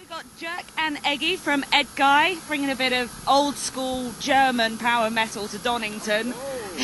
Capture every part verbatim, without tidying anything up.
we've got Jerk and Eggy from Edguy, bringing a bit of old school German power metal to Donington.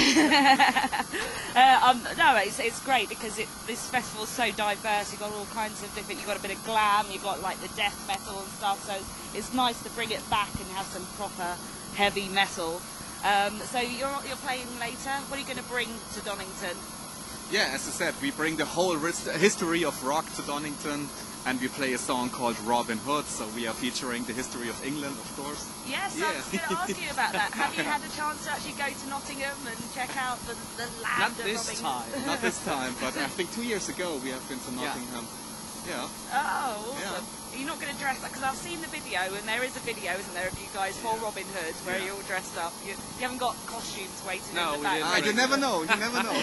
uh, um, no, it's, it's great because it, this festival's so diverse. You've got all kinds of different, you've got a bit of glam, you've got like the death metal and stuff, so it's nice to bring it back and have some proper heavy metal. Um, so you're, you're playing later. What are you going to bring to Donington? Yeah, as I said, we bring the whole history of rock to Donington, and we play a song called Robin Hood, so we are featuring the history of England, of course. Yes, yeah. I was going to ask you about that. Have you had a chance to actually go to Nottingham and check out the, the land Not of this Robin time. Hood? Not this time, but I think two years ago we have been to Nottingham. Yeah. Oh, awesome. Yeah. You're not going to dress up, because I've seen the video, and there is a video, isn't there, of you guys for Robin Hood, where Yeah. you're all dressed up. You, you haven't got costumes waiting No, in the we back. didn't. Ah, you never know, you never know.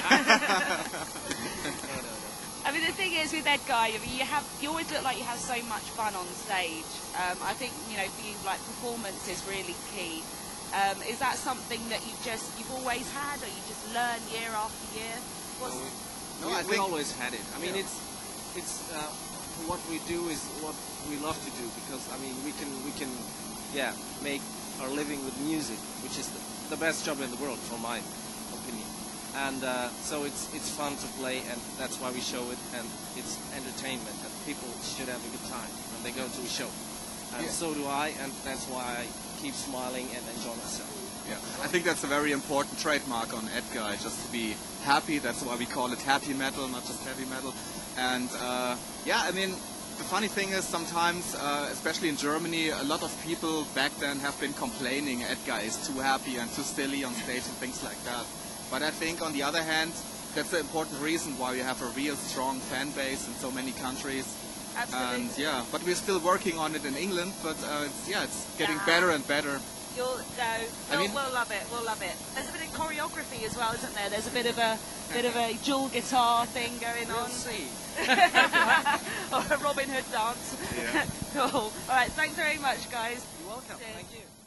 I mean, the thing is with Edguy, I mean, you have you always look like you have so much fun on stage. Um, I think you know, for you, like performance is really key. Um, is that something that you just you've always had, or you just learn year after year? What's, No, we, I we think- always had it. I mean, Yeah. it's it's uh, what we do is what we love to do, because I mean, we can we can yeah make our living with music, which is the, the best job in the world, for my opinion. And uh, so it's it's fun to play, and that's why we show it, and it's entertainment, and people should have a good time when they go to a show. And Yeah. so do I, and that's why I keep smiling and enjoy myself. Yeah, I think that's a very important trademark on Edguy, just to be happy. That's why we call it happy metal, not just heavy metal. And uh, yeah, I mean, the funny thing is sometimes, uh, especially in Germany, a lot of people back then have been complaining Edguy is too happy and too silly on stage and things like that. But I think on the other hand, that's the important reason why we have a real strong fan base in so many countries. Absolutely. And yeah, but we're still working on it in England, but uh, it's, yeah, it's getting Yeah. better and better. You'll no, I we'll, mean- we'll love it. We'll love it. There's a bit of choreography as well, isn't there? There's a bit of a bit of a dual guitar thing going We'll on, see. or a Robin Hood dance. Yeah. Cool. All right. Thanks very much, guys. You're welcome. Cheers. Thank you.